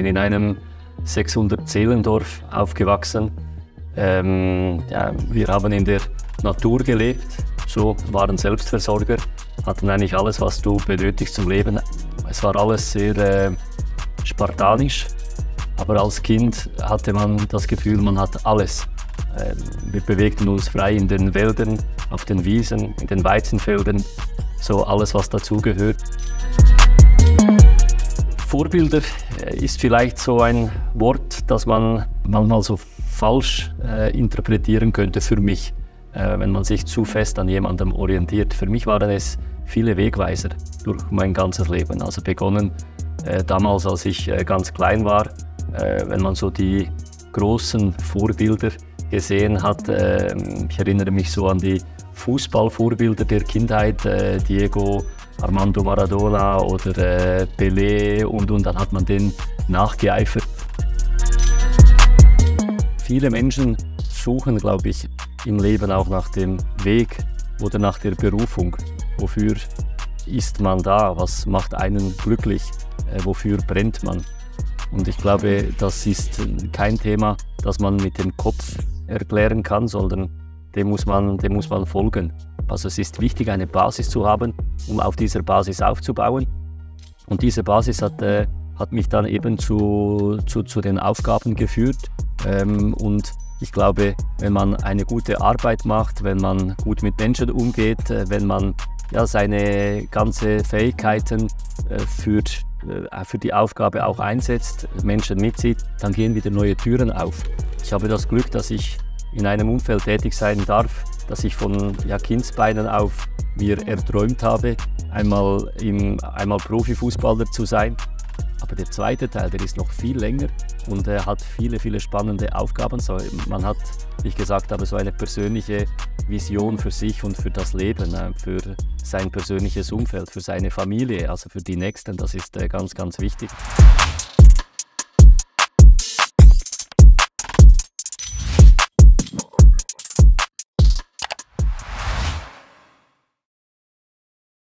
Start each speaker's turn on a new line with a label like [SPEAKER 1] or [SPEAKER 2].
[SPEAKER 1] bin in einem 600-Seelendorf aufgewachsen. Wir haben in der Natur gelebt, so waren Selbstversorger, hatten eigentlich alles, was du benötigst zum Leben. Es war alles sehr spartanisch, aber als Kind hatte man das Gefühl, man hat alles. Wir bewegten uns frei in den Wäldern, auf den Wiesen, in den Weizenfeldern, so alles, was dazugehört. Vorbilder ist vielleicht so ein Wort, das man manchmal so falsch interpretieren könnte für mich, wenn man sich zu fest an jemandem orientiert. Für mich waren es viele Wegweiser durch mein ganzes Leben. Also begonnen damals, als ich ganz klein war, wenn man so die großen Vorbilder gesehen hat. Ich erinnere mich so an die Fußballvorbilder der Kindheit, Diego Armando Maradona oder Pelé und dann hat man denen nachgeeifert. Viele Menschen suchen, glaube ich, im Leben auch nach dem Weg oder nach der Berufung. Wofür ist man da? Was macht einen glücklich? Wofür brennt man? Und ich glaube, das ist kein Thema, das man mit dem Kopf erklären kann, sondern dem muss man folgen. Also es ist wichtig, eine Basis zu haben, um auf dieser Basis aufzubauen. Und diese Basis hat mich dann eben zu den Aufgaben geführt. Und ich glaube, wenn man eine gute Arbeit macht, wenn man gut mit Menschen umgeht, wenn man seine ganzen Fähigkeiten für die Aufgabe auch einsetzt, Menschen mitzieht, dann gehen wieder neue Türen auf. Ich habe das Glück, dass ich in einem Umfeld tätig sein darf, dass ich von Kindsbeinen auf mir erträumt habe, einmal Profifußballer zu sein. Aber der zweite Teil, der ist noch viel länger und hat viele, viele spannende Aufgaben. So, man hat, wie ich gesagt habe, so eine persönliche Vision für sich und für das Leben, für sein persönliches Umfeld, für seine Familie, also für die Nächsten. Das ist ganz, ganz wichtig.